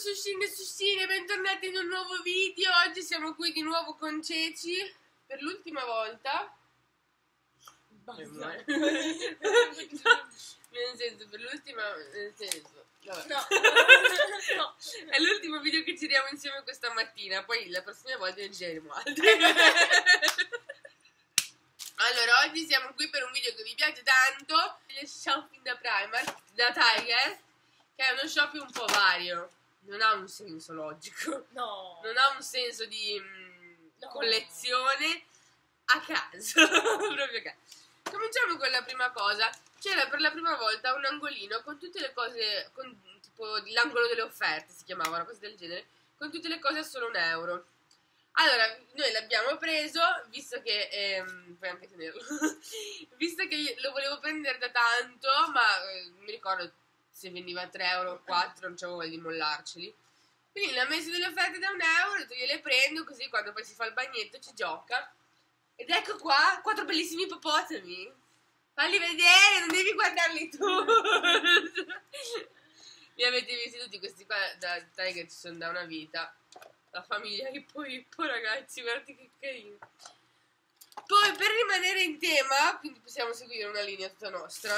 Sushine e Sushine, bentornati in un nuovo video. Oggi siamo qui di nuovo con Ceci per l'ultima volta. Nel senso, per l'ultima... Nel senso, vabbè. No. No. È l'ultimo video che giriamo insieme questa mattina. Poi la prossima volta ne gireremo altri. Allora, oggi siamo qui per un video che vi piace tanto, il shopping da Primark, da Tiger, che è uno shopping un po' vario. Non ha un senso logico. No. Non ha un senso di No. collezione a caso. Proprio a caso. Cominciamo con la prima cosa. C'era per la prima volta un angolino con tutte le cose, con, tipo l'angolo delle offerte si chiamava, una cosa del genere, con tutte le cose a solo €1. Allora, noi l'abbiamo preso, visto che, puoi anche tenerlo, visto che lo volevo prendere da tanto, ma mi ricordo se veniva a €3 o 4, non c'avevo voglia di mollarceli. Quindi l'ho messo delle offerte da €1, ho detto gliele prendo, così quando poi si fa il bagnetto ci gioca. Ed ecco qua, 4 bellissimi ippopotami. Falli vedere, non devi guardarli tu. Li avete visti tutti questi qua da Tiger, ci sono da una vita. La famiglia Hippo Hippo, ragazzi, guardate che carino. Poi per rimanere in tema, quindi possiamo seguire una linea tutta nostra.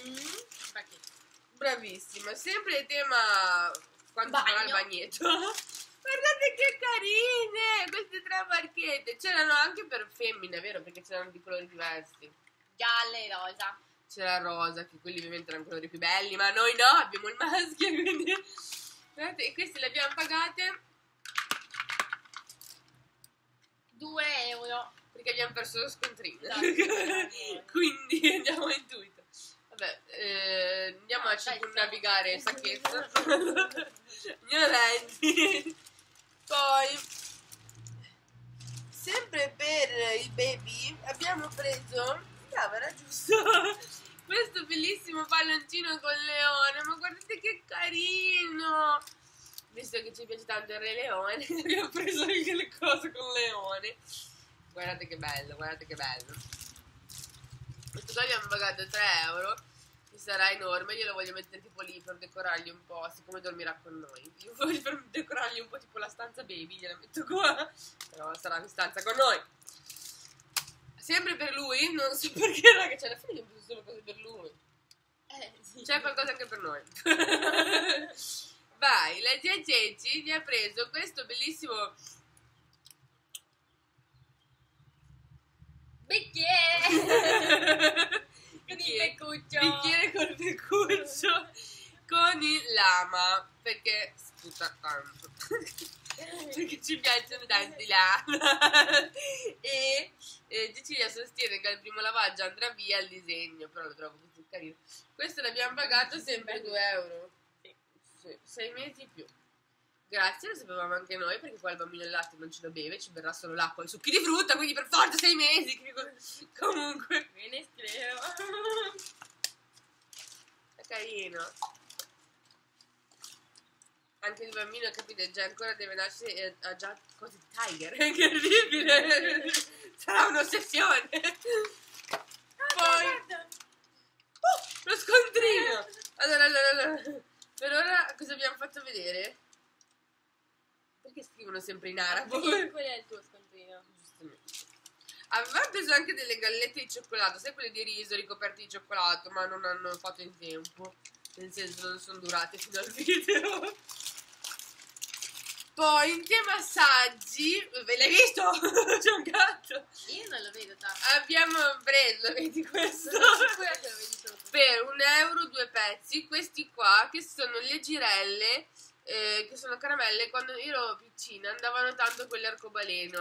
Bravissima, sempre il tema quando si farà il bagnetto. Guardate che carine queste 3 marchette. C'erano anche per femmine, vero? Perché c'erano di colori diversi. Gialle e rosa. C'era rosa, che quelli ovviamente erano colori più belli, ma noi no, abbiamo il maschio, quindi... Guardate, e queste le abbiamo pagate €2. perché abbiamo perso lo scontrino. Dai. Quindi andiamo a intuito. Vabbè, andiamo a circumnavigare il sacchetto. Andiamo avanti. Poi, sempre per il baby, abbiamo preso, era giusto, questo bellissimo palloncino con leone. Ma guardate che carino! Visto che ci piace tanto il Re Leone, abbiamo preso anche le cose con leone. Guardate che bello, guardate che bello. Questo qua abbiamo pagato €3, che sarà enorme. Io lo voglio mettere tipo lì per decorargli un po', siccome dormirà con noi. Io voglio per decorargli un po' tipo la stanza baby, gliela metto qua. Però sarà in stanza con noi. Sempre per lui, non so perché, raga, cioè alla fine abbiamo preso solo cose per lui. Sì. C'è qualcosa anche per noi. Vai, la zia Ceci mi ha preso questo bellissimo Bicchiere. Con il beccuccio. bicchiere col beccuccio con il lama, perché sputa tanto. Perché ci piacciono tanto i lama. E Cecilia sostiene che al primo lavaggio andrà via il disegno, però lo trovo così carino. Questo l'abbiamo pagato sempre €2. 6 mesi più. Grazie, lo sapevamo anche noi, perché qua il bambino il latte non ce lo beve, ci berrà solo l'acqua e i succhi di frutta, quindi per forza 6 mesi. Comunque, Bene, spero. è carino. Anche il bambino, capite, già ancora deve nascere e ha già cose di Tiger. È incredibile. Sarà un'ossessione. Poi, lo scontrino. Allora. Per ora cosa abbiamo fatto vedere? Perché scrivono sempre in arabo? Qual è il tuo scontrino? Giustamente. Avevamo preso anche delle gallette di cioccolato, sai quelle di riso ricoperte di cioccolato, ma non hanno fatto in tempo. Nel senso non sono durate fino al video. Poi in tema assaggi, l'hai visto? C'è un gatto. Io non lo vedo tanto. Abbiamo preso, vedi questo? Sono sicura che lo vedi solo tu. Per €1 2 pezzi, questi qua che sono le girelle, che sono caramelle. Quando io ero piccina andavano tanto quelle arcobaleno.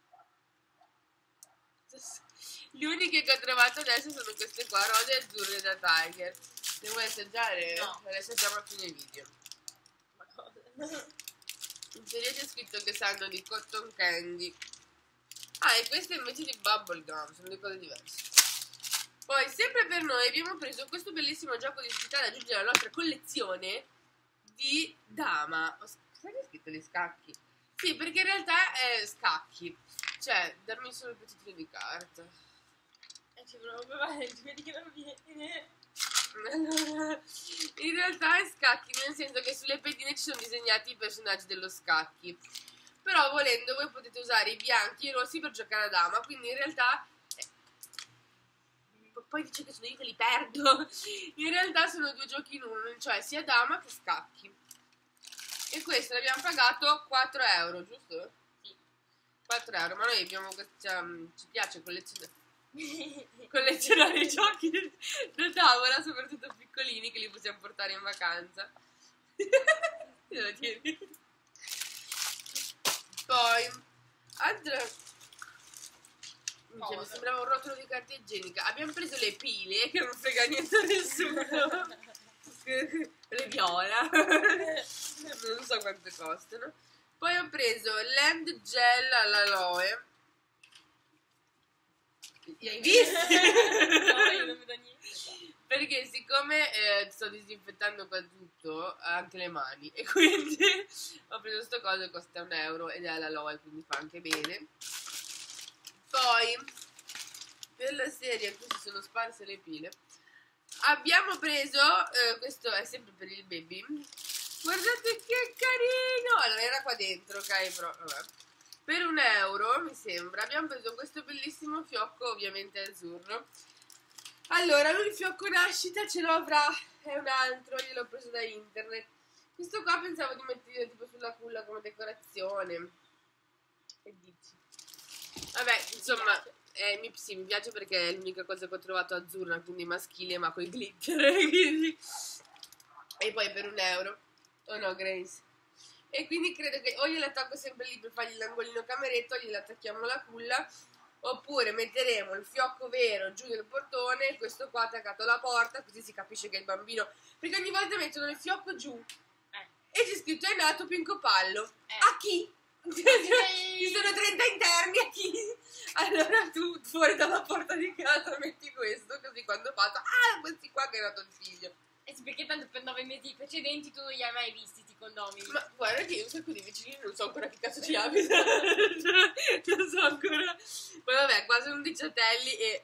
Le uniche che ho trovato adesso sono queste qua, rose e azzurre da Tiger. Le vuoi assaggiare? No. Le assaggiamo a fine video. Ma cosa? In teoria c'è scritto che sanno di cotton candy. Ah, e queste invece di bubble gum, sono due cose diverse. Poi, sempre per noi, abbiamo preso questo bellissimo gioco di società da aggiungere alla nostra collezione di dama. Sai che è scritto gli scacchi? Sì, perché in realtà è scacchi. Cioè, darmi solo il pezzettino di carta. Ci provo a provare, vedi che non viene. Allora, in realtà è scacchi, nel senso che sulle pedine ci sono disegnati i personaggi dello scacchi. Però volendo voi potete usare i bianchi e i rossi per giocare a dama, quindi in realtà poi dice che sono io che li perdo. In realtà sono due giochi in uno, cioè sia dama che scacchi. E questo l'abbiamo pagato 4 euro, giusto? Sì. 4 euro, ma noi abbiamo ci piace collezionare i giochi da tavola, soprattutto piccolini, che li possiamo portare in vacanza. Te lo tieni. Poi, altra... mi sembrava un rotolo di carta igienica. Abbiamo preso le pile, che non frega niente a nessuno. Le viola. Non so quante costano. Poi ho preso l'end gel all'aloe. Li hai visti? No, io non vedo niente. Perché siccome sto disinfettando qua tutto, anche le mani, e quindi ho preso sto coso che costa 1 euro ed è all'aloe, quindi fa anche bene. Poi, per la serie, qui si sono sparse le pile, abbiamo preso, questo è sempre per il baby, guardate che carino, allora era qua dentro, ok, però vabbè. Per 1 euro, mi sembra, abbiamo preso questo bellissimo fiocco, ovviamente azzurro. Allora, lui il fiocco nascita ce lo avrà, è un altro, io l'ho preso da internet. Questo qua pensavo di mettere tipo sulla culla come decorazione. Che dici? Vabbè, insomma, sì, mi piace perché è l'unica cosa che ho trovato azzurra, quindi maschile, ma con i glitter. Quindi... E poi per 1 euro. Oh no, Grace. E quindi credo che o gliela attacco sempre lì per fargli l'angolino cameretto, o gliela attacchiamo la culla, oppure metteremo il fiocco vero giù nel portone, questo qua attaccato alla porta, così si capisce che è il bambino, perché ogni volta mettono il fiocco giù e c'è scritto è nato Pinco Pallo. A chi? Ci sono 30 interni, a chi? Allora tu fuori dalla porta di casa metti questo, così quando passa, questi qua che è nato il figlio. Eh sì, perché tanto per 9 mesi precedenti tu non li hai mai visti sti condomini. Ma guarda che io un sacco di vicini non so ancora che cazzo ci abita. Non so ancora. Poi vabbè, qua sono diciotelli e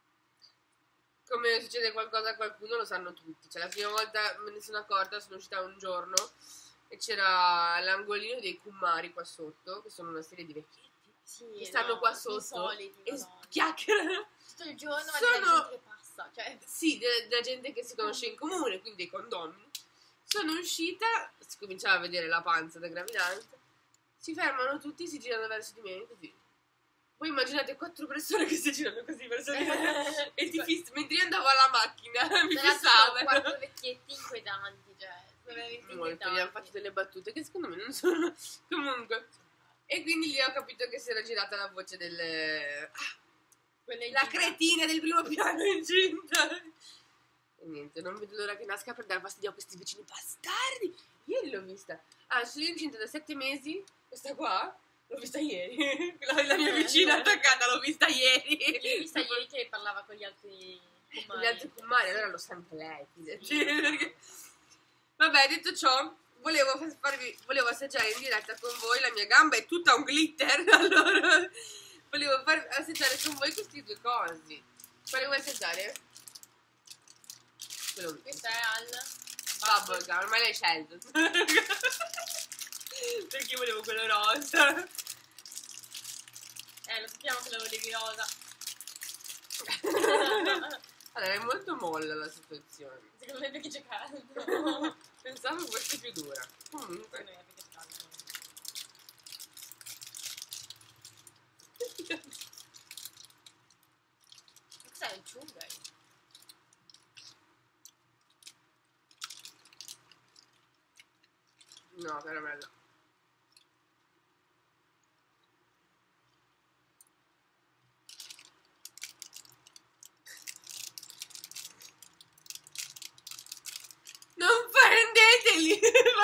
come succede qualcosa a qualcuno lo sanno tutti. Cioè la prima volta me ne sono accorta, sono uscita un giorno e c'era l'angolino dei Kummari qua sotto, che sono una serie di vecchietti che stanno qua sotto soliti, e Madonna. chiacchierano. Tutto il giorno ma Sono- della gente che passa, cioè Sì, della gente che si conosce in comune, quindi dei condomini. Sono uscita, si cominciava a vedere la panza da gravidanza, si fermano tutti, si girano verso di me così. Voi immaginate 4 persone che si girano così verso di me e ti mentre io andavo alla macchina, mi tra l'altro fissavo. 4 vecchietti inquietanti, cioè sono veramente Molto, gli hanno inquietanti. fatto delle battute che secondo me non sono. Comunque. E quindi lì ho capito che si era girata la voce del... Quelle la in gita. cretina del primo piano incinta. E niente, non vedo l'ora che nasca per dare fastidio a questi vicini bastardi. Ieri l'ho vista. Sono incinta da 7 mesi. Questa qua l'ho vista ieri. La mia vicina attaccata l'ho vista ieri. L'ho vista ieri che parlava con gli altri Con gli altri Kummari, allora lo sa anche lei. Perché... Vabbè, detto ciò, volevo assaggiare in diretta con voi. La mia gamba è tutta un glitter. Allora volevo far assaggiare con voi questi due cosi. Quale vuoi assaggiare? Quello lì. Questo è al Bubblegum, ormai l'hai scelto. Perché io volevo quello rosa. lo sappiamo che lo volevi rosa. Allora, è molto molla la situazione. Secondo me perché c'è caldo. Pensavo fosse più dura. Comunque. Secondo me perché c'è caldo. Cos'è il chewing? No, caramella. Non prendeteli!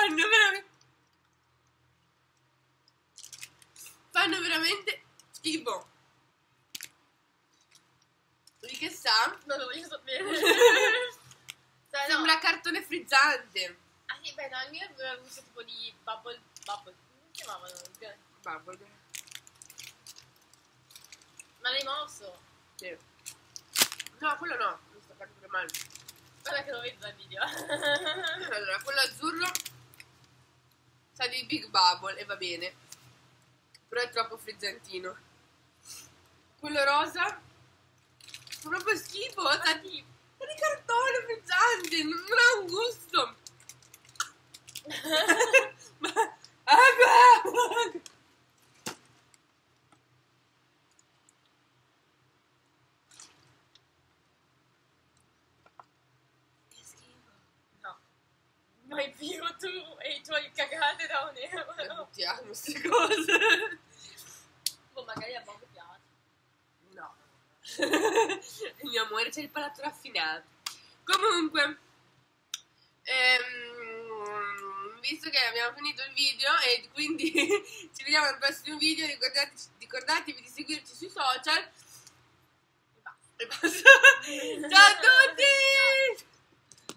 Fanno veramente schifo. Di che sa? Non lo voglio sapere. Sembra cartone frizzante. Ah sì, beh, no, il mio aveva gusto tipo di bubble. Come si chiamavano? Bubblegum. Ma l'hai mosso? Sì. No, quello no. Mi sta facendo pure male. Guarda che lo vedo dal video. Allora, quello azzurro sa di Big Bubble e va bene, però è troppo frizzantino. Quello rosa fa proprio schifo, sa di cartone frizzante, non ha un gusto. Che schifo. No. Mai più tu e i tuoi cagate da un euro. Buttiamo queste cose. Boh, magari a Bob piace. No. Il mio amore, c'è il palato raffinato. Comunque, visto che abbiamo finito il video e quindi ci vediamo al prossimo video, ricordatevi di seguirci sui social. E basta.